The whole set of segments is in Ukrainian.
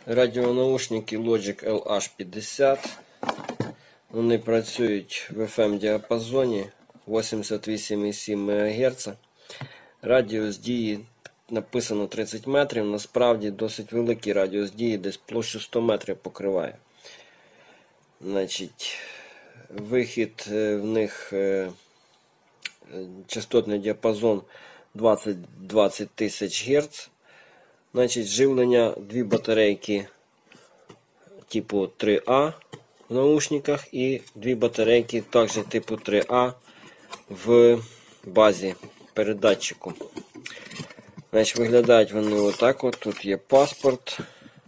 Радіонаушники Logic LH50. Вони працюють в FM діапазоні 88,7 МГц. Радіус дії написано 30 метрів, насправді досить великий радіус дії, десь площу 100 метрів покриває. Значить, вихід в них частотний діапазон 20 тисяч Гц. Значить, живлення, дві батарейки типу 3А в наушниках і дві батарейки також типу 3А в базі передатчику. Значить, виглядають вони отак от. Тут є паспорт.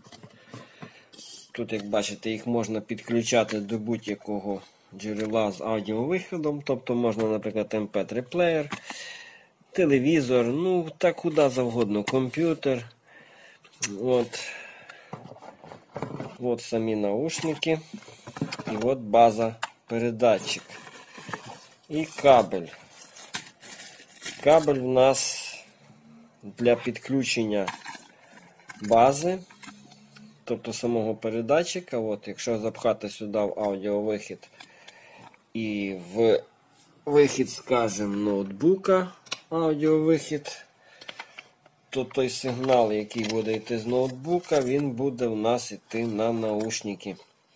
Тут, як бачите, їх можна підключати до будь-якого джерела з аудіовиходом. Тобто можна, наприклад, MP3 плеєр, телевізор, ну так куди завгодно, комп'ютер. От самі наушники. І от база передатчик. І кабель. Кабель в нас для підключення бази, тобто самого передатчика. От, якщо запхати сюди в аудіовихід і в вихід, скажімо, ноутбука, аудіовихід, то той сигнал, який буде йти з ноутбука, він буде в нас йти на наушники.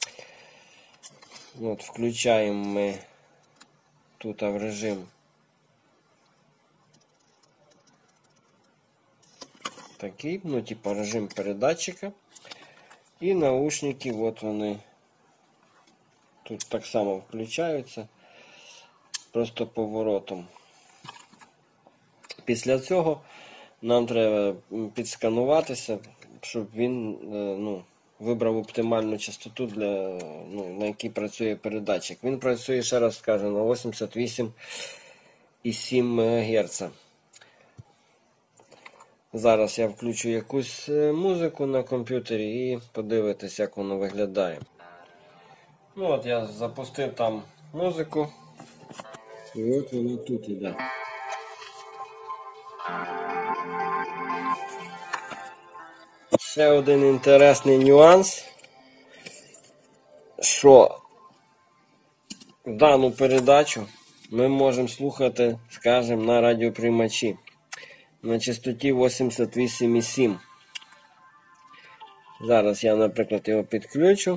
От, включаємо ми тут в режим такий, ну, типа режим передатчика. І наушники, от вони тут так само включаються, просто поворотом. Після цього нам треба підскануватися, щоб він вибрав оптимальну частоту, на якій працює передатчик. Він працює, ще раз скажу, на 88,7 МГц. Зараз я включу якусь музику на комп'ютері і подивитись, як воно виглядає. Ну от я запустив там музику. І от вона тут іде. Ще один інтересний нюанс, що дану передачу ми можемо слухати, скажімо, на радіоприймачі на частоті 88,7. Зараз я, наприклад, його підключу.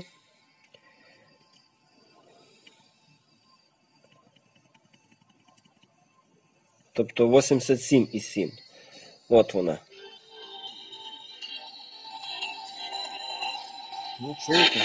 Тобто 87,7. От вона. Ну, чуєте?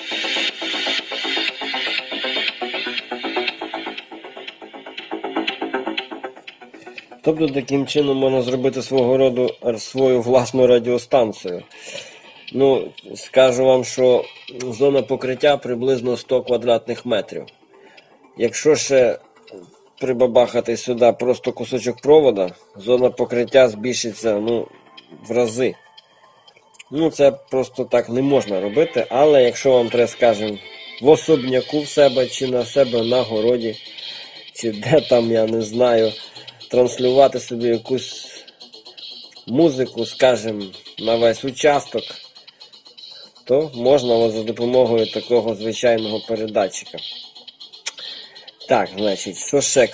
Тобто таким чином можна зробити свого роду свою власну радіостанцію. Ну, скажу вам, що зона покриття приблизно 100 квадратних метрів. Якщо ще прибабахати сюди просто кусочок провода, зона покриття збільшиться, в рази. Це просто так не можна робити, але якщо вам треба, скажімо, в особняку в себе, чи на себе на городі, чи де там, я не знаю, транслювати собі якусь музику, скажімо, на весь участок, то можна за допомогою такого звичайного передатчика. Так, значить, що ще?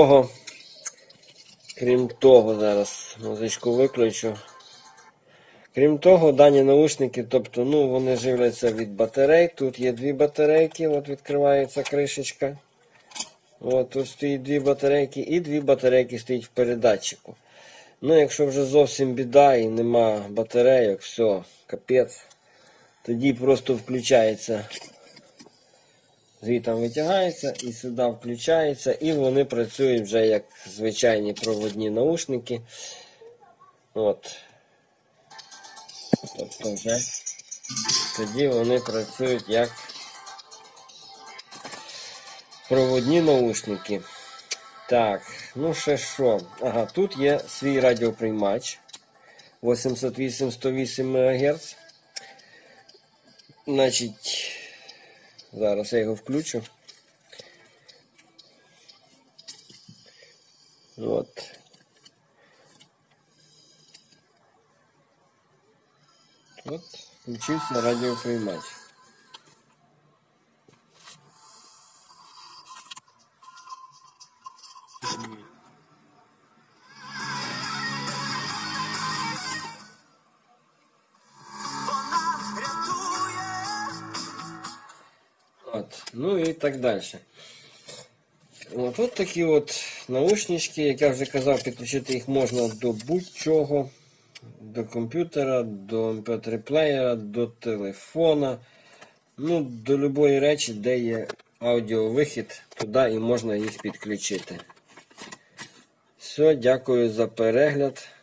Крім того, зараз музичку виключу. Крім того, дані наушники, тобто, вони живляться від батарей. Тут є дві батарейки, от відкривається кришечка. От тут стоїть дві батарейки і дві батарейки стоїть в передатчику. Якщо вже зовсім біда і нема батарейок, все, капець, тоді просто включається, звідти витягається і сюди включається, і вони працюють вже як звичайні проводні наушники. От. Тобто вже тоді вони працюють як проводні наушники. Так, ще що? Ага, тут є свій радіоприймач 88-108 МГц. Значить, зараз я його включу. От. включився радіоприймач. Ну і так далі. От такі от наушнички, як я вже казав, підключити їх можна до будь-чого, до комп'ютера, до MP3-плеєра, до телефона, ну, до будь-якої речі, де є аудіовихід, туди і можна їх підключити. Все, дякую за перегляд.